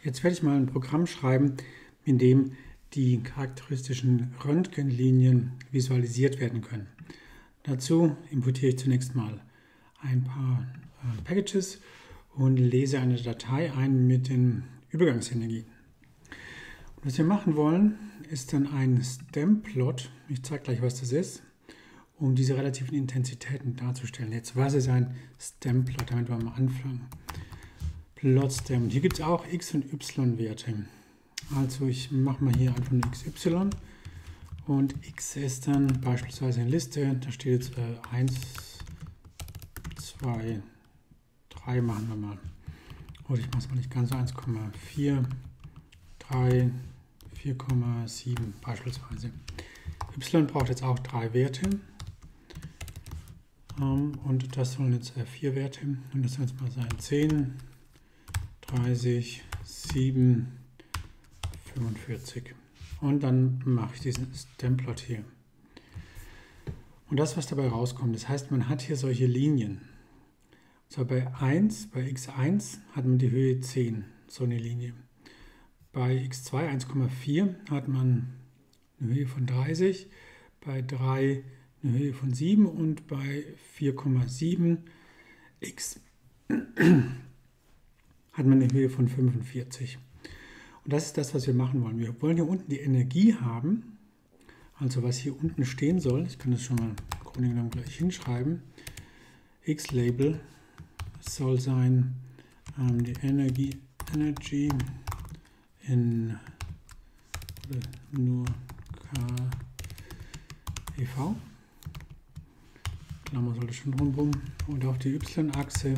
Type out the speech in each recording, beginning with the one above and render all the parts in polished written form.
Jetzt werde ich mal ein Programm schreiben, in dem die charakteristischen Röntgenlinien visualisiert werden können. Dazu importiere ich zunächst mal ein paar Packages und lese eine Datei ein mit den Übergangsenergien. Und was wir machen wollen, ist dann ein Stemplot. Ich zeige gleich, was das ist, um diese relativen Intensitäten darzustellen. Jetzt, was ist ein Stemplot, damit wir mal anfangen? Plotstem. Hier gibt es auch X- und Y-Werte. Also ich mache mal hier einfach nur XY und X ist dann beispielsweise eine Liste. Da steht jetzt 1, 2, 3 machen wir mal. Oder ich mache es mal nicht ganz so, 1,4, 3, 4,7 beispielsweise. Y braucht jetzt auch 3 Werte. Und das sollen jetzt 4 Werte. Und das soll jetzt mal sein 10, 30, 7, 45. Und dann mache ich diesen Stemplot hier. Und das, was dabei rauskommt, das heißt, man hat hier solche Linien. So bei x1 hat man die Höhe 10, so eine Linie. Bei x2 1,4 hat man eine Höhe von 30, bei 3 eine Höhe von 7 und bei 4,7 x hat man eine Höhe von 45. Und das ist das, was wir machen wollen. Wir wollen hier unten die Energie haben, also was hier unten stehen soll. Ich kann das schon mal im Grunde genommen gleich hinschreiben. X-Label soll sein die Energy in nur KeV. Klammer sollte schon drumherum. Und auf die Y-Achse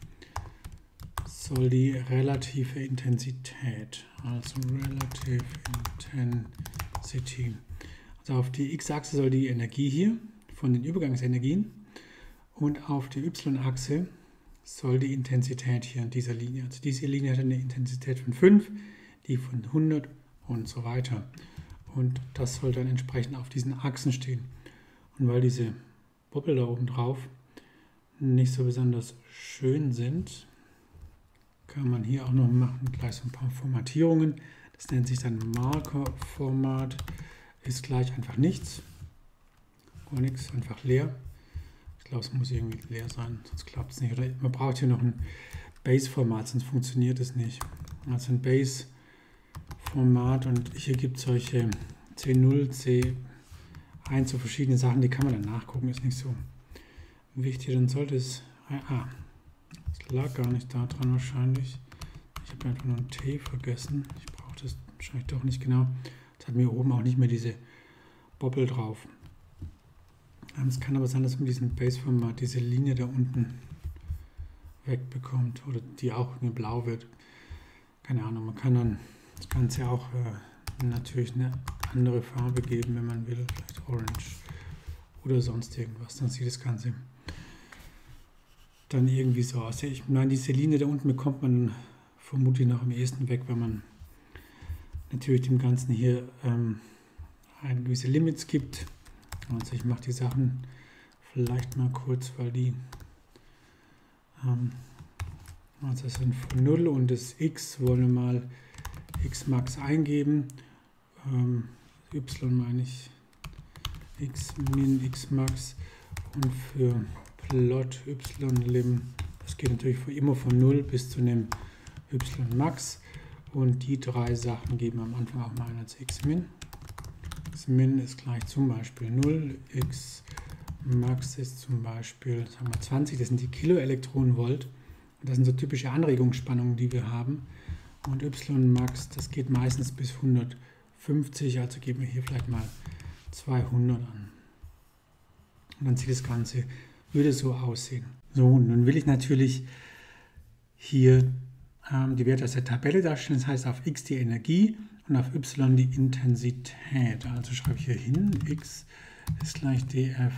soll die relative Intensität, also Relative Intensity. Also auf die X-Achse soll die Energie hier von den Übergangsenergien und auf die Y-Achse soll die Intensität hier in dieser Linie. Also diese Linie hat eine Intensität von 5, die von 100 und so weiter. Und das soll dann entsprechend auf diesen Achsen stehen. Und weil diese Bubble da oben drauf nicht so besonders schön sind, kann man hier auch noch machen, gleich so ein paar Formatierungen. Das nennt sich dann Marker-Format, ist gleich einfach nichts. Gar nichts, einfach leer. Ich glaube, es muss irgendwie leer sein, sonst klappt es nicht. Oder man braucht hier noch ein Base-Format, sonst funktioniert es nicht. Also ein Base-Format und hier gibt es solche C0, C1, so verschiedene Sachen, die kann man dann nachgucken, ist nicht so wichtig. Dann sollte es, es lag gar nicht da dran wahrscheinlich. Ich habe einfach nur ein T vergessen. Ich brauche das wahrscheinlich doch nicht genau. Jetzt hat mir oben auch nicht mehr diese Bobble drauf. Es kann aber sein, dass man diesen Base-Format, diese Linie da unten wegbekommt oder die auch irgendwie blau wird. Keine Ahnung, man kann dann das Ganze auch natürlich eine andere Farbe geben, wenn man will, vielleicht Orange oder sonst irgendwas. Dann sieht das Ganze dann irgendwie so aus. Ich meine, diese Linie da unten bekommt man vermutlich noch am ehesten weg, wenn man natürlich dem Ganzen hier gewisse Limits gibt. Also ich mache die Sachen vielleicht mal kurz, weil die also das sind von 0 und das X wollen wir mal Xmax eingeben. Y meine ich Xmin, Xmax und für Plot ylim, das geht natürlich immer von 0 bis zu einem ymax und die 3 Sachen geben wir am Anfang auch mal ein als Xmin. Xmin ist gleich zum Beispiel 0, Xmax ist zum Beispiel sagen wir 20, das sind die Kiloelektronenvolt. Und das sind so typische Anregungsspannungen, die wir haben. Und Ymax, das geht meistens bis 150, also geben wir hier vielleicht mal 200 an. Und dann sieht das Ganze, würde so aussehen. So, und nun will ich natürlich hier die Werte aus der Tabelle darstellen. Das heißt auf X die Energie und auf Y die Intensität. Also schreibe ich hier hin, X ist gleich df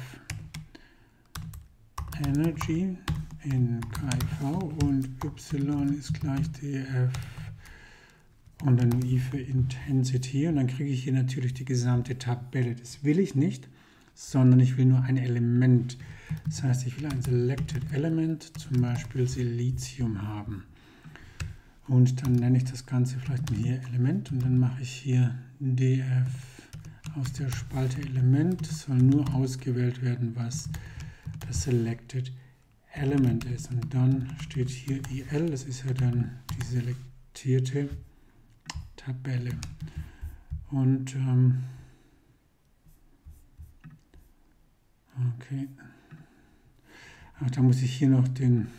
Energy in KeV und Y ist gleich df und dann nur I für Intensity. Und dann kriege ich hier natürlich die gesamte Tabelle. Das will ich nicht, sondern ich will nur ein Element. Das heißt, ich will ein Selected Element, zum Beispiel Silizium haben. Und dann nenne ich das Ganze vielleicht mal hier Element und dann mache ich hier df aus der Spalte Element. Es soll nur ausgewählt werden, was das Selected Element ist. Und dann steht hier IL, das ist ja dann die selektierte Tabelle. Und okay. Ach, da muss ich hier noch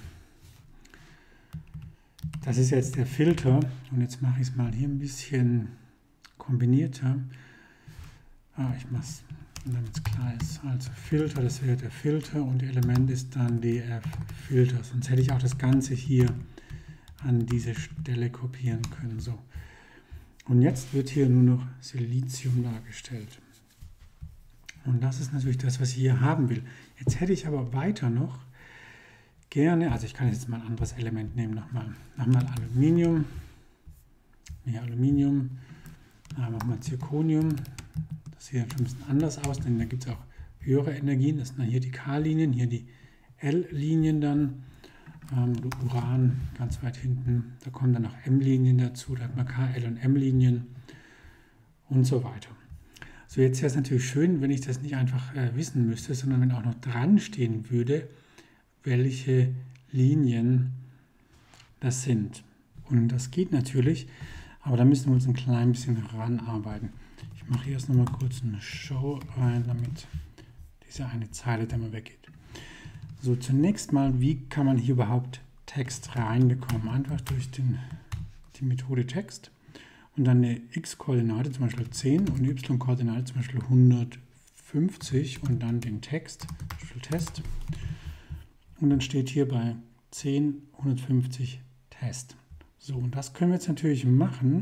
das ist jetzt der Filter und jetzt mache ich es mal hier ein bisschen kombinierter. Ich mache es, damit es klar ist. Also Filter, das wäre der Filter und Element ist dann df Filter. Sonst hätte ich auch das Ganze hier an diese Stelle kopieren können. So. Und jetzt wird hier nur noch Silizium dargestellt. Und das ist natürlich das, was ich hier haben will. Jetzt hätte ich aber weiter noch gerne, also ich kann jetzt mal ein anderes Element nehmen, nochmal Aluminium, hier Aluminium, machen wir Zirconium, das sieht schon ein bisschen anders aus, denn da gibt es auch höhere Energien, das sind dann hier die K-Linien, hier die L-Linien dann, Uran ganz weit hinten, da kommen dann noch M-Linien dazu, da hat man K, L und M-Linien und so weiter. So, jetzt wäre es natürlich schön, wenn ich das nicht einfach wissen müsste, sondern wenn auch noch dran stehen würde, welche Linien das sind. Und das geht natürlich, aber da müssen wir uns ein klein bisschen ranarbeiten. Ich mache hier erst nochmal kurz eine Show rein, damit diese eine Zeile da mal weggeht. So, zunächst mal, wie kann man hier überhaupt Text reinbekommen? Einfach durch die Methode Text und dann eine x-Koordinate, zum Beispiel 10 und eine y-Koordinate, zum Beispiel 150 und dann den Text, zum Beispiel Test. Und dann steht hier bei 10, 150 Test. So, und das können wir jetzt natürlich machen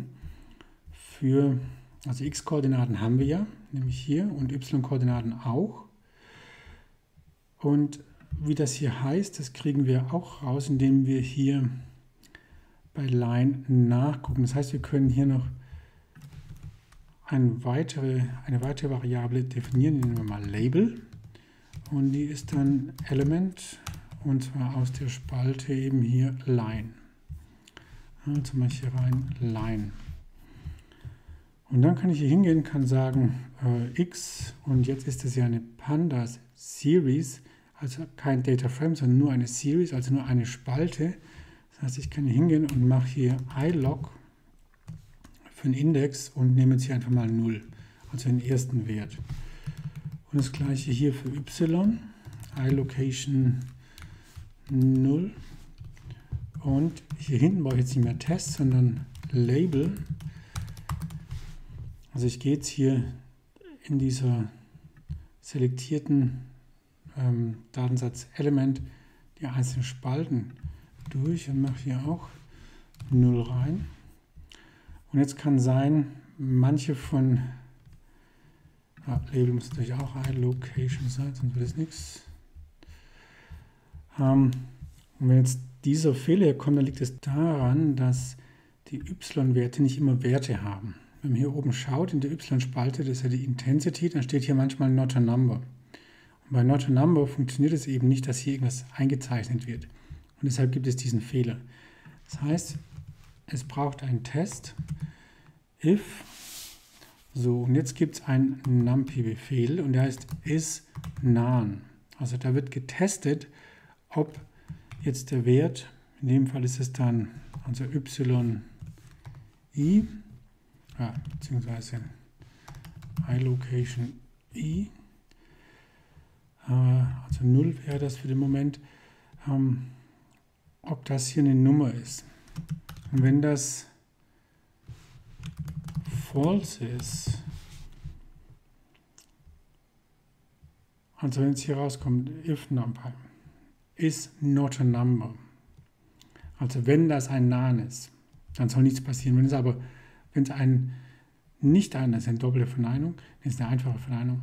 also x-Koordinaten haben wir ja, nämlich hier, und y-Koordinaten auch. Und wie das hier heißt, das kriegen wir auch raus, indem wir hier bei Line nachgucken. Das heißt, wir können hier noch eine weitere Variable definieren, nehmen wir mal Label. Und die ist dann Element. Und zwar aus der Spalte eben hier Line. Also mache ich hier rein Line. Und dann kann ich hier hingehen, kann sagen X und jetzt ist es ja eine Pandas Series, also kein Data Frame, sondern nur eine Series, also nur eine Spalte. Das heißt, ich kann hier hingehen und mache hier ilog für den Index und nehme jetzt hier einfach mal 0, also den ersten Wert. Und das gleiche hier für Y, iLocation 0 und hier hinten brauche ich jetzt nicht mehr Test, sondern Label. Also ich gehe jetzt hier in dieser selektierten Datensatz Element die einzelnen Spalten durch und mache hier auch 0 rein. Und jetzt kann sein, manche von Label muss natürlich auch iLocation sein, sonst wird es nichts. Und wenn jetzt dieser Fehler kommt, dann liegt es daran, dass die y-Werte nicht immer Werte haben. Wenn man hier oben schaut, in der y-Spalte, das ist ja die Intensity, dann steht hier manchmal not a number. Und bei not a number funktioniert es eben nicht, dass hier irgendwas eingezeichnet wird. Und deshalb gibt es diesen Fehler. Das heißt, es braucht einen Test, if, so, und jetzt gibt es einen NumPy-Befehl und der heißt isNaN. Also da wird getestet, ob jetzt der Wert, in dem Fall ist es dann also yi, beziehungsweise iLocation i, also 0 wäre das für den Moment, ob das hier eine Nummer ist. Und wenn das false ist, also wenn es hier rauskommt, if NumPy is not a number, also wenn das ein Nahen ist, dann soll nichts passieren. Wenn es ein nicht ein, das ist eine doppelte Verneinung, das ist eine einfache Verneinung.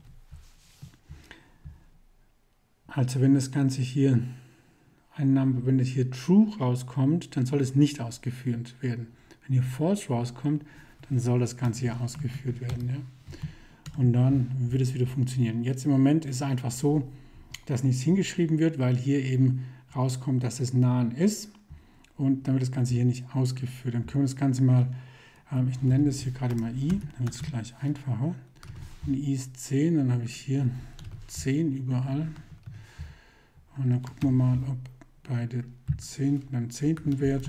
Also wenn das Ganze hier wenn das hier true rauskommt, dann soll es nicht ausgeführt werden. Wenn hier false rauskommt, dann soll das Ganze hier ausgeführt werden. Ja? Und dann wird es wieder funktionieren. Jetzt im Moment ist es einfach so, dass nichts hingeschrieben wird, weil hier eben rauskommt, dass es Nahen ist. und dann wird das Ganze hier nicht ausgeführt. Dann können wir das Ganze mal, ich nenne das hier gerade mal i, dann wird es gleich einfacher. Und i ist 10, dann habe ich hier 10 überall. Und dann gucken wir mal, ob beim 10. Wert,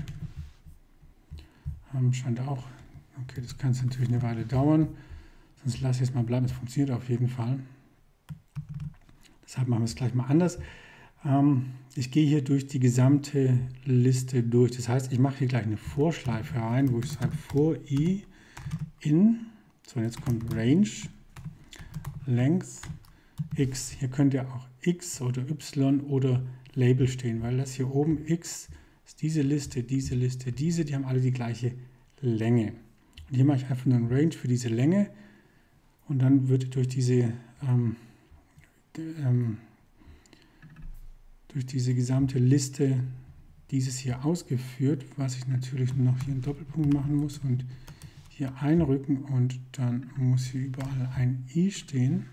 scheint auch, okay, das kann natürlich eine Weile dauern, sonst lasse ich es mal bleiben, es funktioniert auf jeden Fall. Deshalb machen wir es gleich mal anders. Ich gehe hier durch die gesamte Liste durch. Das heißt, ich mache hier gleich eine Vorschleife rein, wo ich sage for i in, so und jetzt kommt Range, Length, x. Hier könnte ja auch x oder y oder Label stehen, weil das hier oben x ist diese Liste, diese, die haben alle die gleiche Länge. Und hier mache ich einfach nur ein Range für diese Länge und dann wird durch diese gesamte Liste dieses hier ausgeführt, was ich natürlich noch hier einen Doppelpunkt machen muss und hier einrücken und dann muss hier überall ein i stehen.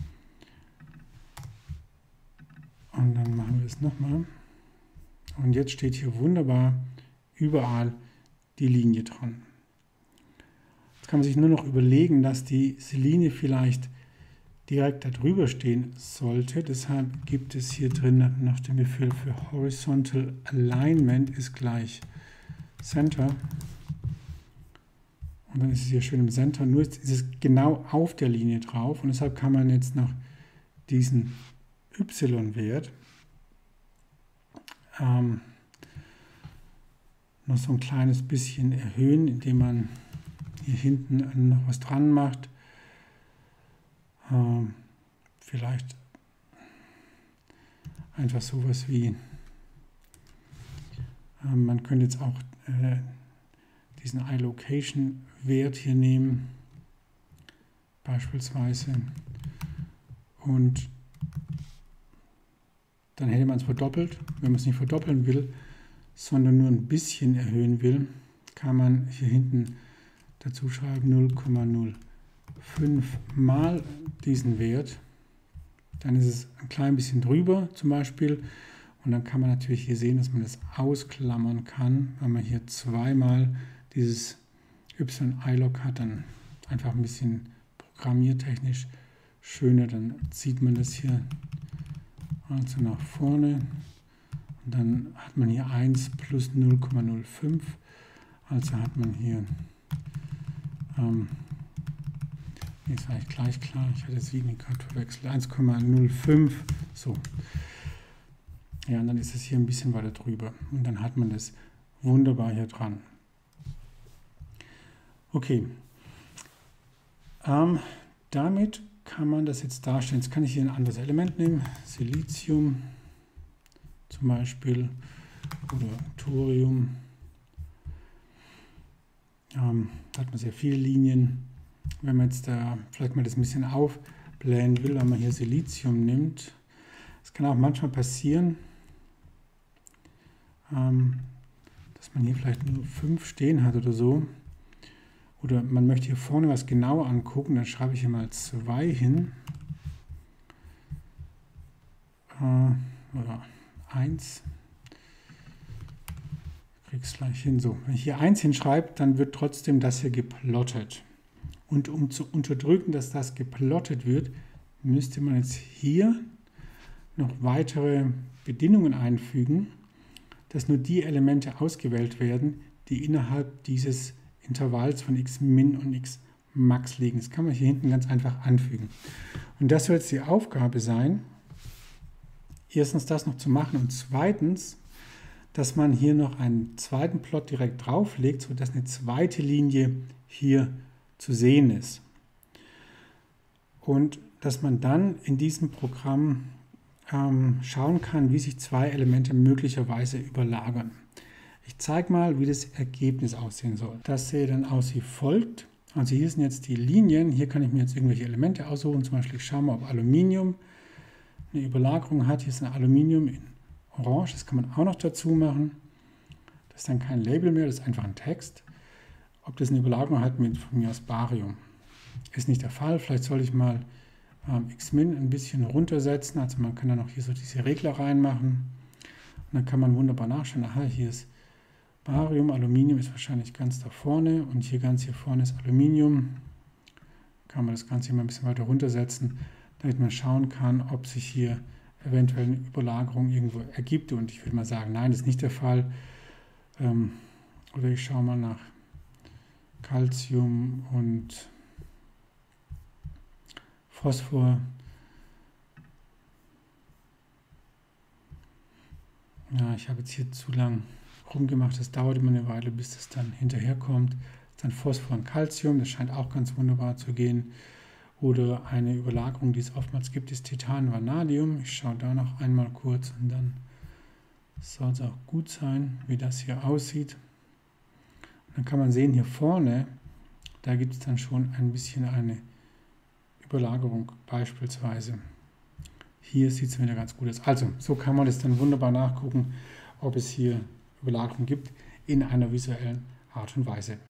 Und dann machen wir es nochmal. Und jetzt steht hier wunderbar überall die Linie dran. Jetzt kann man sich nur noch überlegen, dass diese Linie vielleicht direkt darüber stehen sollte. Deshalb gibt es hier drin nach dem Befehl für Horizontal Alignment ist gleich Center. Und dann ist es hier schön im Center. Nur ist es genau auf der Linie drauf. Und deshalb kann man jetzt noch diesen y-Wert noch so ein kleines bisschen erhöhen, indem man hier hinten noch was dran macht. Vielleicht einfach sowas wie, man könnte jetzt auch diesen iLocation-Wert hier nehmen, beispielsweise, und dann hätte man es verdoppelt. Wenn man es nicht verdoppeln will, sondern nur ein bisschen erhöhen will, kann man hier hinten dazu schreiben 0,05 mal diesen Wert. Dann ist es ein klein bisschen drüber zum Beispiel. Und dann kann man natürlich hier sehen, dass man das ausklammern kann. Wenn man hier zweimal dieses y-iLog hat, dann einfach ein bisschen programmiertechnisch schöner. Dann zieht man das hier also nach vorne. Und dann hat man hier 1 plus 0,05. Also hat man hier, ist eigentlich gleich klar, ich hatte das Signifikat verwechselt, 1,05. So. Ja, und dann ist es hier ein bisschen weiter drüber. Und dann hat man das wunderbar hier dran. Okay. Damit kann man das jetzt darstellen. Jetzt kann ich hier ein anderes Element nehmen. Silizium zum Beispiel oder Thorium. Da hat man sehr viele Linien. Wenn man jetzt da vielleicht mal das ein bisschen aufblähen will, wenn man hier Silizium nimmt, es kann auch manchmal passieren, dass man hier vielleicht nur 5 stehen hat oder so. Oder man möchte hier vorne was genauer angucken, dann schreibe ich hier mal 2 hin. Oder 1. Ich kriege es gleich hin. So, wenn ich hier 1 hinschreibe, dann wird trotzdem das hier geplottet. Und um zu unterdrücken, dass das geplottet wird, müsste man jetzt hier noch weitere Bedingungen einfügen, dass nur die Elemente ausgewählt werden, die innerhalb dieses Intervalls von x-min und x-max liegen. Das kann man hier hinten ganz einfach anfügen. Und das soll jetzt die Aufgabe sein, erstens das noch zu machen und zweitens, dass man hier noch einen zweiten Plot direkt drauflegt, sodass eine zweite Linie hier zu sehen ist. Und dass man dann in diesem Programm schauen kann, wie sich 2 Elemente möglicherweise überlagern. Ich zeige mal, wie das Ergebnis aussehen soll. Das sähe dann aus wie folgt. Also hier sind jetzt die Linien. Hier kann ich mir jetzt irgendwelche Elemente aussuchen. Zum Beispiel, ich schaue mal, ob Aluminium eine Überlagerung hat. Hier ist ein Aluminium in Orange. Das kann man auch noch dazu machen. Das ist dann kein Label mehr, das ist einfach ein Text. Ob das eine Überlagerung hat mit von mir aus Barium. Ist nicht der Fall. Vielleicht soll ich mal x-min ein bisschen runtersetzen. Also man kann dann auch hier so diese Regler reinmachen. Und dann kann man wunderbar nachschauen. Aha, hier ist Barium, Aluminium ist wahrscheinlich ganz da vorne und hier ganz hier vorne ist Aluminium. Kann man das Ganze hier mal ein bisschen weiter runtersetzen, damit man schauen kann, ob sich hier eventuell eine Überlagerung irgendwo ergibt. Und ich würde mal sagen, nein, das ist nicht der Fall. Oder ich schaue mal nach Calcium und Phosphor. Ja, ich habe jetzt hier zu lang rumgemacht. Das dauert immer eine Weile, bis das dann hinterherkommt. Dann Phosphor und Calcium, das scheint auch ganz wunderbar zu gehen. Oder eine Überlagerung, die es oftmals gibt, ist Titan und Vanadium. Ich schaue da noch einmal kurz und dann soll es auch gut sein, wie das hier aussieht. Und dann kann man sehen, hier vorne, da gibt es dann schon ein bisschen eine Überlagerung beispielsweise. Hier sieht es wieder ganz gut aus. Also, so kann man das dann wunderbar nachgucken, ob es hier Überlagerung gibt in einer visuellen Art und Weise.